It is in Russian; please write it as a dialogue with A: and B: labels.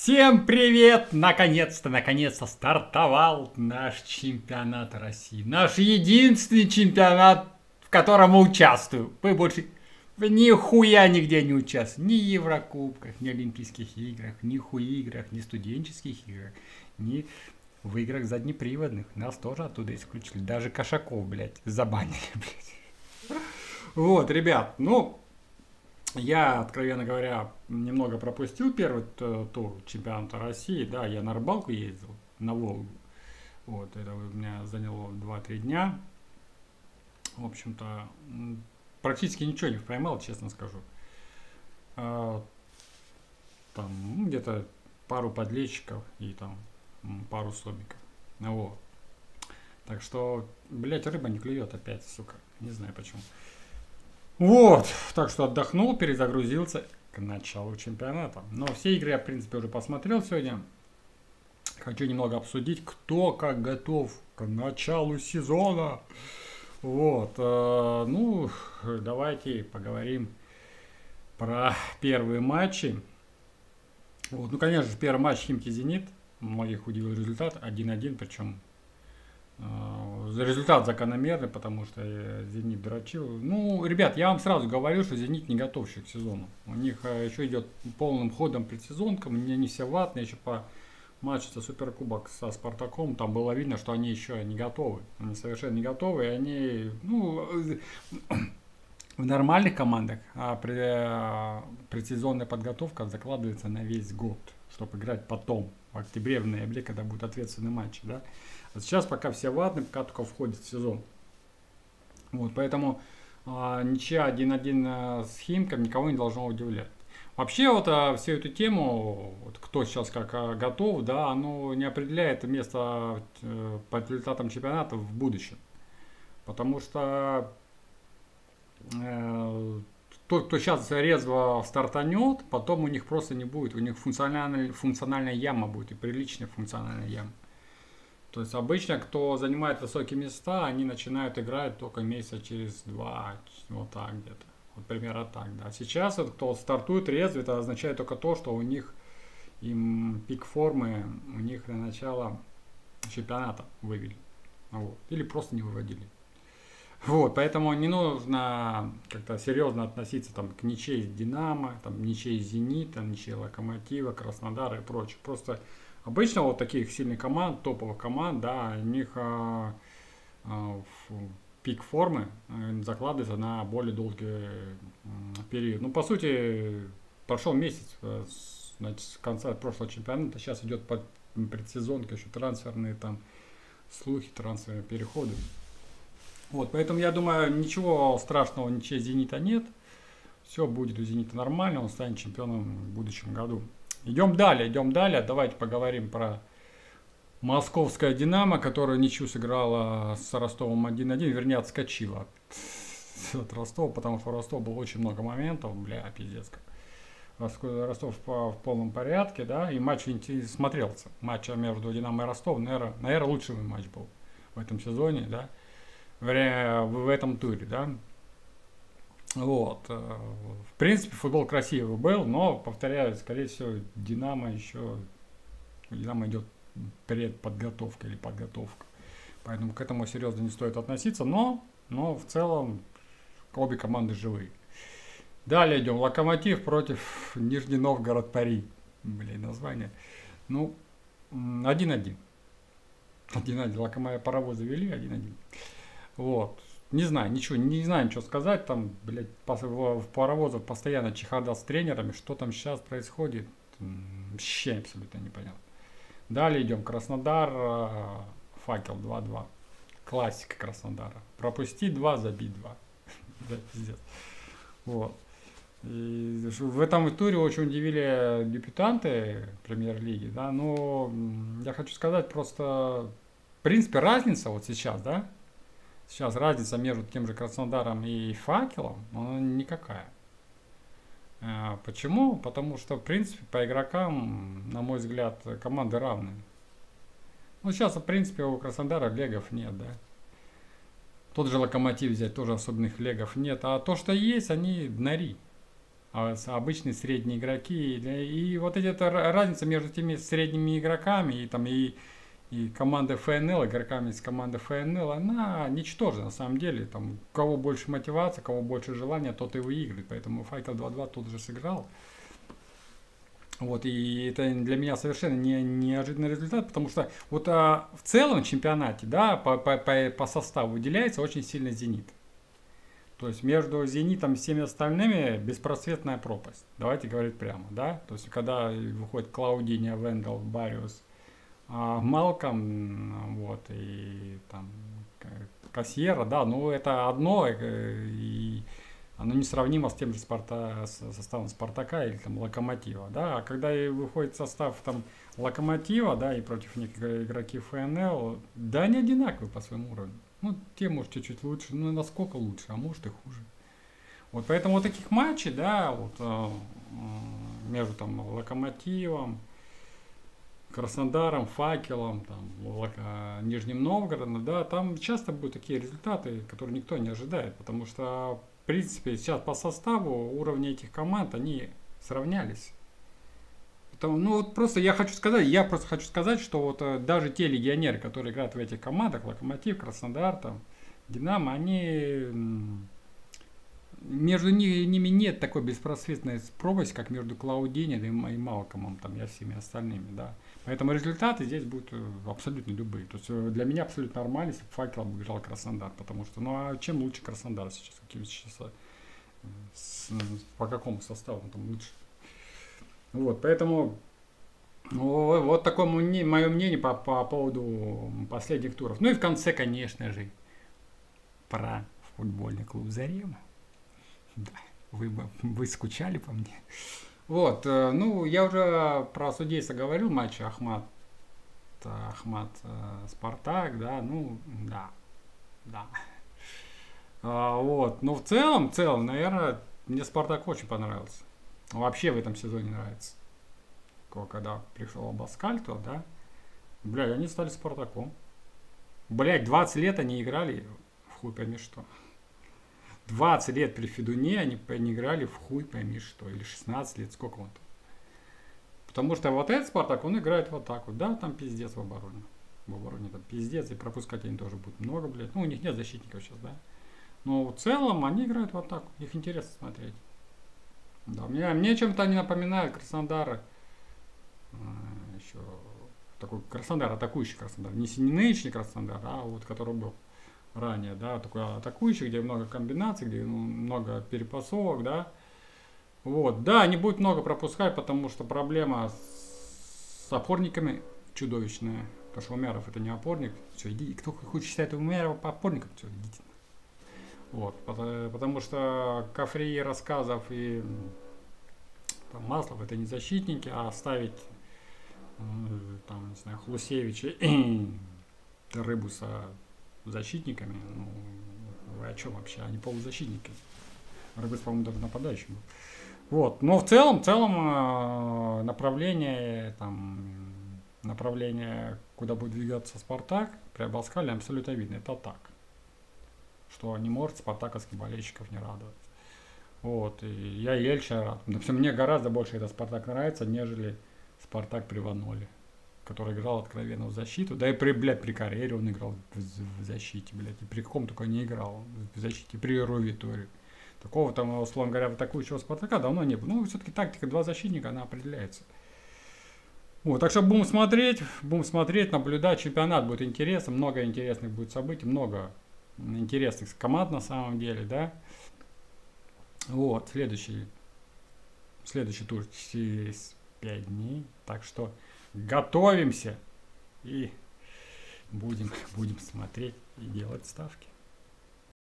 A: Всем привет! Наконец-то стартовал наш чемпионат России. Наш единственный чемпионат, в котором мы участвуем. Мы больше нихуя нигде не участвуем. Ни в Еврокубках, ни в Олимпийских играх, ни в хуиграх, ни в студенческих играх, ни в играх заднеприводных. Нас тоже оттуда исключили. Даже Кошаков, блядь, забанили, блядь. Вот, ребят, я, откровенно говоря, немного пропустил первый тур чемпионата России. Да, я на рыбалку ездил, на Волгу. Вот, это у меня заняло 2-3 дня. В общем-то, практически ничего не поймал, честно скажу. Там где-то пару подлещиков и там пару сомиков. Вот. Так что, блять, рыба не клюет опять, сука. Не знаю почему. Вот, так что отдохнул, перезагрузился к началу чемпионата. Но все игры я, в принципе, уже посмотрел сегодня. Хочу немного обсудить, кто как готов к началу сезона. Вот, давайте поговорим про первые матчи. Вот, конечно же, первый матч Химки-Зенит. Многих удивил результат 1-1, причем результат закономерный, потому что Зенит дрочил. Ну, ребят, я вам сразу говорю, что Зенит не готов еще к сезону. У них еще идет полным ходом предсезонка, мне не все ватные, еще по матчу за Суперкубок со Спартаком, там было видно, что они еще не готовы. Они совершенно не готовы, и они, в нормальных командах предсезонная подготовка закладывается на весь год, чтобы играть потом, в октябре, в ноябре, когда будут ответственные матчи, да. А сейчас пока все ватные, пока только входит в сезон. Вот, поэтому ничья 1-1 с Химком никого не должно удивлять. Вообще, всю эту тему, кто сейчас как готов, да, оно не определяет место по результатам чемпионата в будущем. Потому что тот, кто сейчас резво стартанет, потом у них просто не будет. У них функциональная яма будет, и приличная функциональная яма. То есть обычно, кто занимает высокие места, они начинают играть только месяца через 2, вот так где-то. Вот примерно так, да. Сейчас кто стартует резво, это означает только то, что у них пик формы, у них на начало чемпионата вывели. Вот. Или просто не выводили. Вот, поэтому не нужно как-то серьезно относиться там, к ничьей Динамо, там, ничьей Зенита, ничьей Локомотива, Краснодара и прочее. Просто обычно вот таких сильных команд, топовых команд, да, у них пик формы закладывается на более долгий период. Ну, по сути, прошел месяц с конца прошлого чемпионата, сейчас идет предсезонка, еще трансферные там слухи, трансферные переходы. Вот, поэтому я думаю, ничего страшного, ничего Зенита нет. Все будет у Зенита нормально, он станет чемпионом в будущем году. Идем далее. Давайте поговорим про московское Динамо, которая ничью сыграла с Ростовом 1-1, вернее, отскочила от Ростова, потому что у Ростова было очень много моментов, пиздец как. Ростов в полном порядке, да, и матч смотрелся. Матч между Динамо и Ростовом, наверное, лучший матч был в этом сезоне, да, в этом туре, да. Вот. В принципе, футбол красивый был, но, повторяю, скорее всего, Динамо идет предподготовка или подготовка. Поэтому к этому серьезно не стоит относиться, но в целом обе команды живые. Далее идем. Локомотив против Нижний Новгород Пари. Название. 1-1. 1-1. Локомотив паровозы вели 1-1. Вот. Не знаю ничего сказать. Там, в паровозах постоянно чехарда с тренерами. Что там сейчас происходит, вообще абсолютно непонятно. Далее идем. Краснодар, Факел 2-2. Классика Краснодара. Пропустить 2, забить 2. Да, пиздец. Вот. И в этом туре очень удивили дебютанты премьер-лиги, да, но я хочу сказать просто, в принципе, разница вот сейчас, да, сейчас разница между тем же Краснодаром и Факелом, она никакая. Почему? Потому что, в принципе, по игрокам, на мой взгляд, команды равны. Сейчас, в принципе, у Краснодара легов нет, да. Тот же Локомотив взять, тоже особенных легов нет. А то, что есть, они днари. обычные средние игроки. И вот эта разница между теми средними игроками и командой ФНЛ, игроками из команды ФНЛ, она ничтожна на самом деле. Там, у кого больше мотивации, у кого больше желания, тот и выиграет. Поэтому Факел 2-2 тут же сыграл. Вот, и это для меня совершенно неожиданный результат, потому что вот в целом чемпионате, да, по составу выделяется очень сильно «Зенит». То есть между «Зенитом» и всеми остальными беспросветная пропасть. Давайте говорить прямо, да. То есть когда выходит Клаудиньо, Вендел, Бариус, Малком, вот, и там Кассьера, да, ну это одно, и оно несравнимо с тем же составом Спартака или там Локомотива, да, а когда и выходит состав там Локомотива, да, и против них игроки ФНЛ, да, они одинаковые по своему уровню. Ну, те, может, чуть-чуть лучше, ну, насколько лучше, а может и хуже. Вот поэтому вот таких матчей, да, вот между там Локомотивом, Краснодаром, Факелом, там, Нижним Новгородом, да, там часто будут такие результаты, которые никто не ожидает, потому что, в принципе, сейчас по составу уровня этих команд, они сравнялись. Ну вот просто я хочу сказать, что вот даже те легионеры, которые играют в этих командах, Локомотив, Краснодар, там, Динамо, они между ними нет такой беспросветной пропасти, как между Клаудиньо и Малкомом, там, и всеми остальными, да. Поэтому результаты здесь будут абсолютно любые. То есть для меня абсолютно нормально, если бы Факел обыграл Краснодар, потому что, ну а чем лучше Краснодар сейчас, по какому составу он там лучше? Вот, поэтому вот такое мое мнение по поводу последних туров. Ну и в конце, конечно же, про футбольный клуб «Зарема». Да, вы скучали по мне. Вот, ну, я уже про судейство говорил, матч Ахмат Спартак, да, ну, да. Вот, но в целом, наверное, мне Спартак очень понравился. Вообще в этом сезоне нравится. Когда пришел Абаскаль, то, да, бля, они стали Спартаком. Блять, 20 лет они играли в хуй пойми что. 20 лет при Федуне они играли в хуй пойми что. Или 16 лет, сколько он там. Потому что вот этот Спартак, он играет вот так вот. Да, там пиздец в обороне. В обороне там пиздец, и пропускать они тоже будут много, блядь. Ну, у них нет защитников сейчас, да. Но в целом они играют вот так. Их интересно смотреть. Да, мне чем-то они напоминают Краснодара. Еще такой Краснодар, атакующий Краснодар. Не нынешний Краснодар, а вот который был ранее, да, такой атакующий, где много комбинаций, где много перепасовок, да. Вот, да, они будут много пропускать, потому что проблема с опорниками чудовищная. Потому что Умяров это не опорник. Все, иди, кто хочет считать Умярова по опорникам, все, идите. Вот, потому что Кафри, Рассказов и там, Маслов это не защитники, а ставить там, не знаю, Хлусевича и Рыбуса защитниками, ну, вы о чем вообще? Они полузащитники. Рыбус, по-моему, даже нападающий был. Вот, но в целом направление, куда будет двигаться Спартак, при Абаскале абсолютно видно, это так. Что не может спартаковских болельщиков не радовать. Вот, и я Ельча рад. Но мне гораздо больше этот Спартак нравится, нежели Спартак при Ваноле, который играл откровенно в защиту. Да и при Карьере он играл в защите, блядь. И при каком только не играл в защите. При Рувиторе. Такого там, условно говоря, атакующего Спартака давно не было. Ну, все-таки тактика два защитника, она определяется. Вот, так что будем смотреть, наблюдать. Чемпионат будет интересным, много интересных будет событий, много интересных команд на самом деле, да. Вот, следующий тур через 5 дней. Так что готовимся и будем смотреть и делать ставки.